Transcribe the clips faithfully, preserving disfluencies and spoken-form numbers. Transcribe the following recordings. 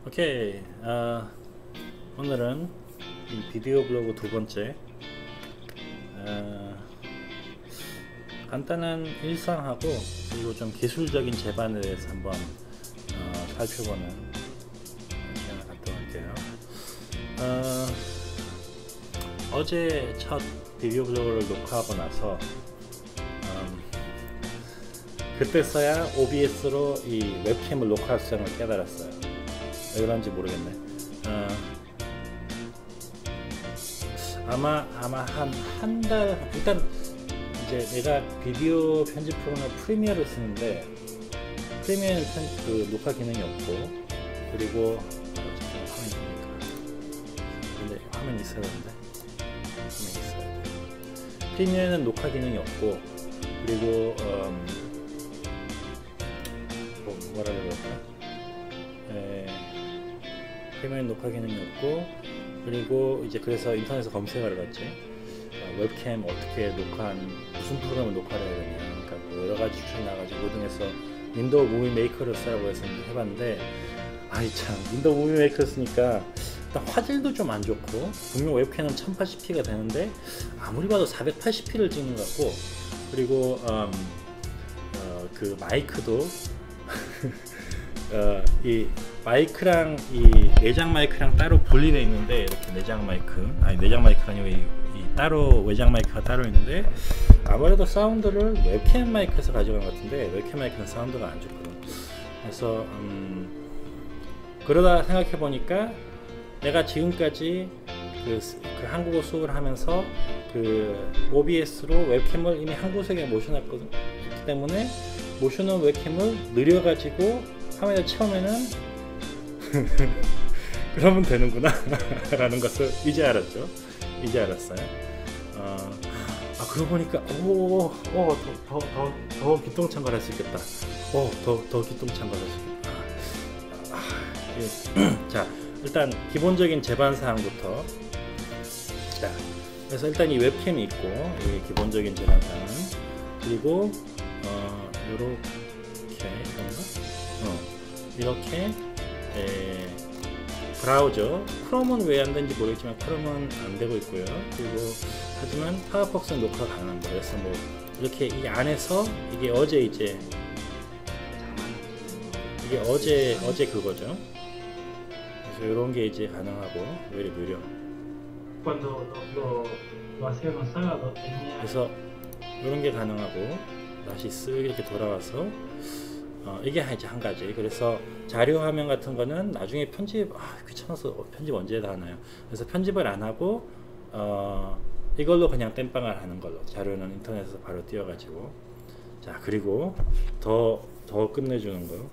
오케이. 어, 오늘은 이 비디오 블로그 두 번째 어, 간단한 일상하고 그리고 좀 기술적인 제반에 대해서 한번 어, 살펴보는 시간을 갖도록 할게요. 어, 어제 첫 비디오 블로그를 녹화하고 나서 음, 그때서야 오비에스로 이 웹캠을 녹화할 수 있는 걸 깨달았어요. 왜 그런지 모르겠네. 어, 아마 아마 한 한 달 일단 이제 내가 비디오 편집 프로그램 프리미어를 쓰는데 프리미어는 편, 그 녹화 기능이 없고 그리고 어, 잠깐 화면이 보니까 근데 화면이 있어야 되는데 화면이 있어야 돼. 프리미어는 녹화 기능이 없고 그리고 음, 뭐, 뭐라 그럴까? 프리미어 녹화 기능이 없고 그리고 이제 그래서 인터넷에서 검색을 해봤지. 어, 웹캠 어떻게 녹화한 무슨 프로그램을 녹화를 해야 되냐, 그러니까 뭐 여러 가지 추천이 나가지고 고등에서 윈도우 무비 메이커를 쓰라고 해서 해봤는데 아이 참 윈도우 무비 메이커 쓰니까 일단 화질도 좀 안 좋고 분명 웹캠은 천팔십 피가 되는데 아무리 봐도 사백팔십 피를 찍는 것 같고 그리고 음, 어, 그 마이크도 어, 이 마이크랑 이 내장 마이크랑 따로 분리되어 있는데 이렇게 내장 마이크 아니 내장 마이크가 아니고 이, 이 따로 외장 마이크가 따로 있는데 아무래도 사운드를 웹캠 마이크에서 가져간 것 같은데 웹캠 마이크는 사운드가 안 좋거든. 그래서 음, 그러다 생각해 보니까 내가 지금까지 그, 그 한국어 수업을 하면서 그 오비에스로 웹캠을 이미 한 곳에 모셔놨거든. 그렇기 때문에 모셔놓은 웹캠을 느려가지고 화면을 채우면은 그러면 되는구나 라는 것을 이제 알았죠. 이제 알았어요. 어, 아 그러고 보니까 오오더더더 더 기똥찬 걸 할 수 있겠다. 오더더 기똥찬 걸 할 수 있겠다. 아, 아, 예. 자 일단 기본적인 제반 사항부터. 자 그래서 일단 이 웹캠이 있고 이 기본적인 제반 사항은 그리고 어 요렇게 이건가? 어 이렇게 에, 브라우저 크롬은 왜 안 되는지 모르겠지만 크롬은 안 되고 있고요. 그리고 하지만 파워폭스는 녹화가 가능합니다. 그래서 뭐 이렇게 이 안에서 이게 어제 이제 이게 어제 어제 그거죠. 그래서 이런 게 이제 가능하고 왜 이렇게 느려? 그래서 이런 게 가능하고 다시 쓱 이렇게 돌아와서 어, 이게 이제 한 가지. 그래서 자료 화면 같은 거는 나중에 편집 아, 귀찮아서 편집 언제 다 하나요? 그래서 편집을 안 하고 어, 이걸로 그냥 땜빵을 하는 걸로 자료는 인터넷에서 바로 띄워가지고 자 그리고 더 더 끝내주는 거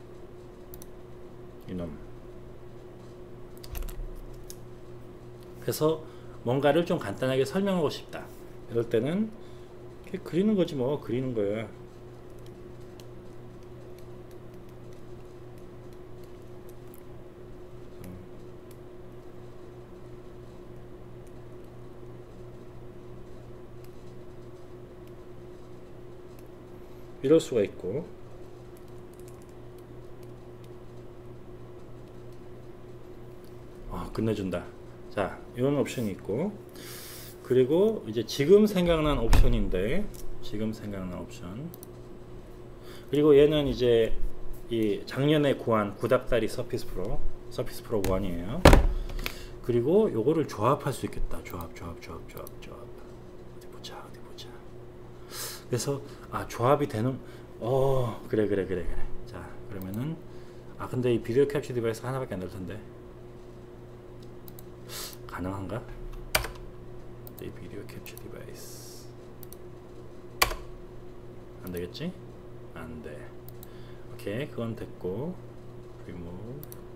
이놈. 그래서 뭔가를 좀 간단하게 설명하고 싶다. 이럴 때는 그리는 거지 뭐 그리는 거야. 이럴 수가 있고 어, 끝내준다. 자 이런 옵션이 있고 그리고 이제 지금 생각난 옵션인데 지금 생각난 옵션 그리고 얘는 이제 이 작년에 구한 구닥다리 서피스 프로 서피스 프로 일이에요. 그리고 요거를 조합할 수 있겠다. 조합 조합 조합 조합 조합 어디 보자 어디 보자. 그래서 아 조합이 되는 어 그래 그래 그래 그래. 자 그러면은 아 근데 이 비디오 캡처 디바이스가 하나밖에 안 될 텐데 가능한가? 이 비디오 캡처 디바이스 안 되겠지? 안 돼. 오케이 그건 됐고 remove.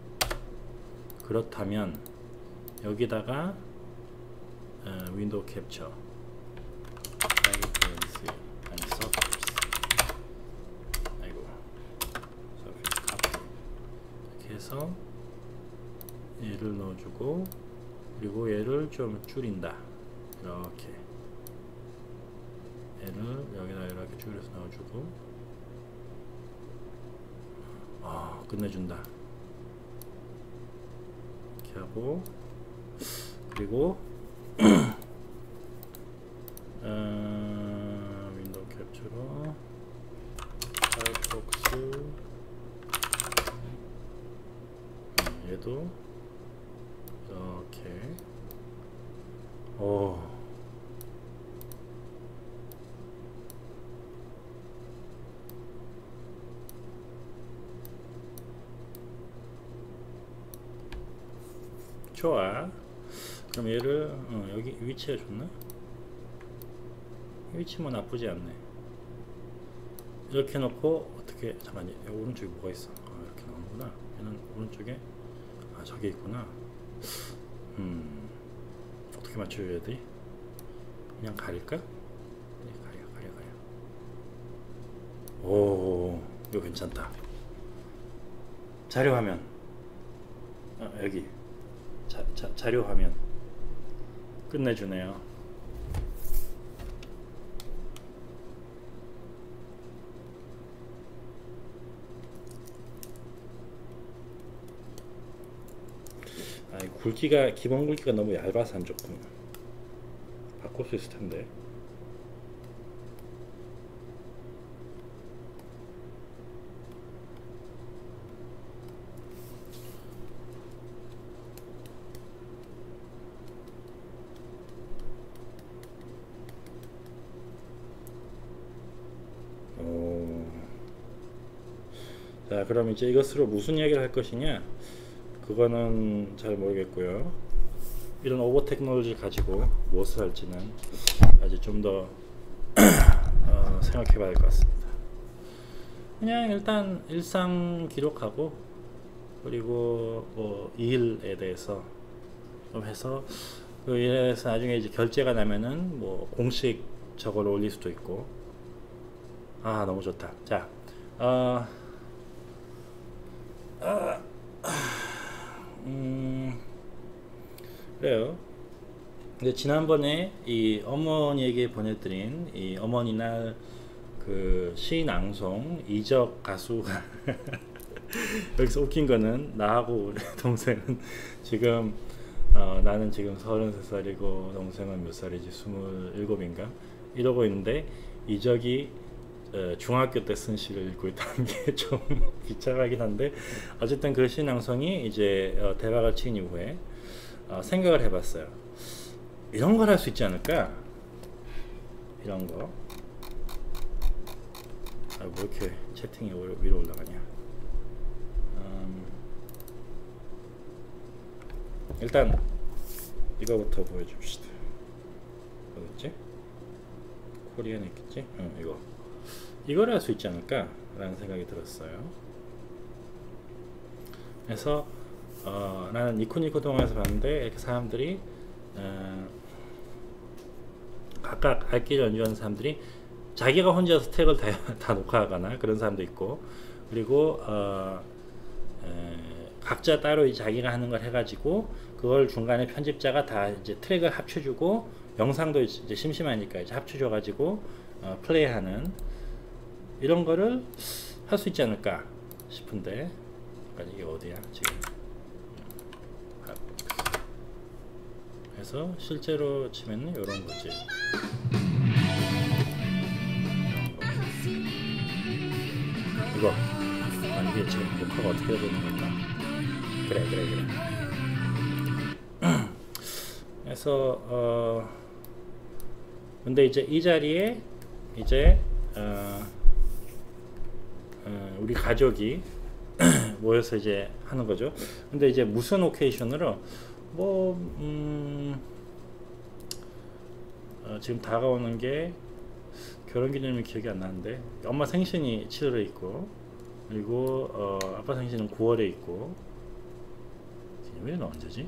그렇다면 여기다가 어, 윈도우 캡처 아니 서피스 아이고 서피스 카피 이렇게 해서 얘를 넣어주고 그리고 얘를 좀 줄인다. 이렇게 얘를 여기다 이렇게 줄여서 넣어주고 아 끝내준다. 하고 그리고 어, 윈도우 캡처로 파이어폭스 음, 얘도 이렇게 오 좋아. 그럼 얘를 어, 여기 위치가 좋나? 위치 뭐 나쁘지 않네. 이렇게 놓고 어떻게 잠깐만 여기 오른쪽에 뭐가 있어? 아, 이렇게 나오는구나. 얘는 오른쪽에 아 저기 있구나. 음 어떻게 맞춰줘야 돼? 그냥 가릴까? 네, 가려 가려 가려. 오 이거 괜찮다. 자료 화면 아, 여기 자, 자, 자료 화면 끝내주네요. 아, 이 굵기가 기본 굵기가 너무 얇아서 안 좋군. 바꿀 수 있을 텐데. 자 그럼 이제 이것으로 무슨 이야기를 할 것이냐 그거는 잘 모르겠고요. 이런 오버 테크놀로지 가지고 무엇을 할지는 아직 좀 더 어, 생각해 봐야 할 것 같습니다. 그냥 일단 일상 기록하고 그리고 뭐 일에 대해서 좀 해서 그 일에서 나중에 이제 결제가 나면은 뭐 공식 저걸 올릴 수도 있고. 아 너무 좋다. 자 어, 아, 음, 그래요. 근데 지난번에 이 어머니에게 보내드린 이 어머니날 그 시낭송 이적 가수가 여기서 웃긴 거는 나하고 우리 동생은 지금 어, 나는 지금 서른세 살이고 동생은 몇 살이지 스물일곱인가 이러고 있는데 이적이 중학교 때 쓴 시를 읽고 있다는 게 좀 비참하긴 한데 어쨌든 그 시낭송이 이제 어, 대박을 친 이후에 어, 생각을 해봤어요. 이런 걸 할 수 있지 않을까? 이런 거. 아, 뭐 이렇게 채팅이 위로 올라가냐? 음, 일단 이거부터 보여줍시다. 어딨지? 코리안에 있겠지? 응, 이거. 이걸 할 수 있지 않을까 라는 생각이 들었어요. 그래서 어, 나는 니코니코 동화에서 봤는데 이렇게 사람들이 어, 각각 악기를 연주하는 사람들이 자기가 혼자서 트랙을 다, 다 녹화하거나 그런 사람도 있고 그리고 어, 에, 각자 따로 자기가 하는 걸 해가지고 그걸 중간에 편집자가 다 이제 트랙을 합쳐주고 영상도 이제 심심하니까 이제 합쳐줘가지고 어, 플레이하는 이런 거를 할 수 있지 않을까 싶은데 이게 어디야 지금. 그래서 실제로 치면은 이런 거지. 이거 아, 이게 지금 녹화가 어떻게 되는 건가? 그래 그래 그래. 그래서 어 근데 이제 이 자리에 이제 어, 어, 우리 가족이 모여서 이제 하는 거죠. 근데 이제 무슨 오케이션으로 뭐 음, 어, 지금 다가오는 게 결혼기념일 기억이 안 나는데 엄마 생신이 칠월에 있고 그리고 어, 아빠 생신은 구월에 있고 기념일은 언제지?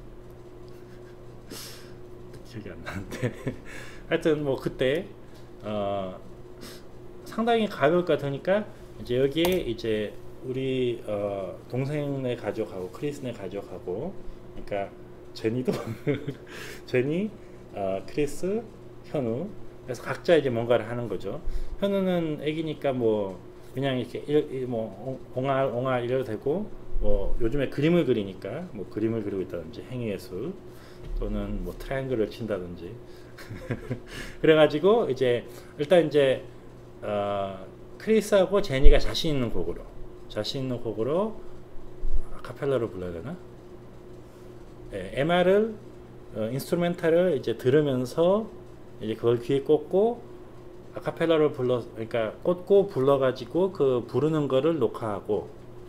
기억이 안 나는데 하여튼 뭐 그때 어, 상당히 가벼울 것 같으니까 이제 여기에 이제 우리 어, 동생네 가족하고 크리스네 가족하고 그러니까 제니도 제니, 어, 크리스, 현우 그래서 각자 이제 뭔가를 하는 거죠. 현우는 애기니까 뭐 그냥 이렇게 일, 일, 뭐 옹알 옹알 이래도 되고 뭐 요즘에 그림을 그리니까 뭐 그림을 그리고 있다든지 행위예술 또는 뭐 트라이앵글을 친다든지 그래가지고 이제 일단 이제 어, 크리스하고 제니가 자신 있는 곡으로 자신 있는 곡으로 아카펠라로 불러야 되나? 네, 엠알을 어, 인스트루멘탈을 이제 들으면서 이제 그걸 귀에 꽂고 아카펠라로 불러 그러니까 꽂고 불러가지고 그 부르는 거를 녹화하고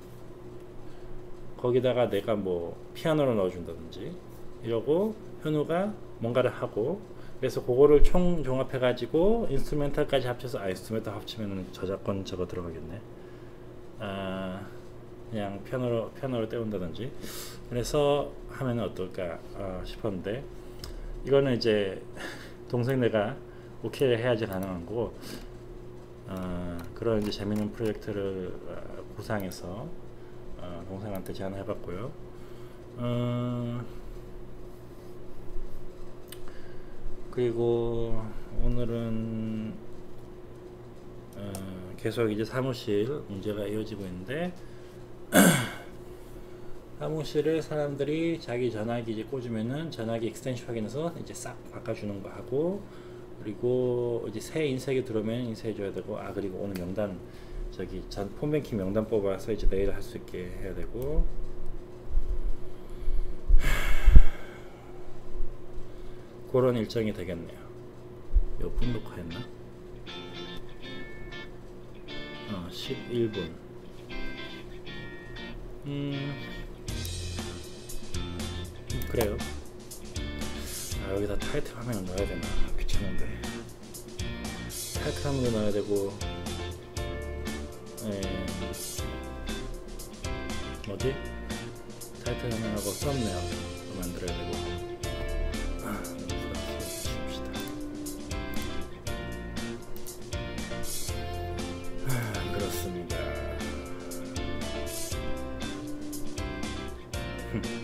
거기다가 내가 뭐 피아노를 넣어준다든지 이러고 현우가 뭔가를 하고 그래서 그거를 총 종합해 가지고 인스트루멘탈까지 합쳐서 아 인스트루멘탈 합치면 저작권 저거 들어가겠네. 아 그냥 피아노로 피아노로 때운다든지 그래서 하면 어떨까 아, 싶었는데 이거는 이제 동생네가 오케이 해야지 가능한 거고 어, 그런 이제 재밌는 프로젝트를 구상해서 어, 동생한테 제안을 해봤고요. 어, 그리고 오늘은 어, 계속 이제 사무실 문제가 이어지고 있는데 사무실을 사람들이 자기 전화기 이제 꽂으면은 전화기 익스텐션 확인해서 이제 싹 바꿔주는 거 하고 그리고 이제 새 인쇄기 들어오면 인쇄해줘야 되고 아 그리고 오늘 명단 저기 전 폰뱅킹 명단 뽑아서 이제 내일 할 수 있게 해야 되고 그런 일정이 되겠네요. 몇 분 녹화했나? 어, 십일 분. 음, 그래요. 아, 여기다 타이틀 화면을 넣어야 되나? 귀찮은데. 타이틀 화면도 넣어야 되고, 에, 뭐지? 타이틀 화면하고 썸네일 만들어야 되고. 아, 너무 부담스러워. 쉽시다. 아, 그렇습니다.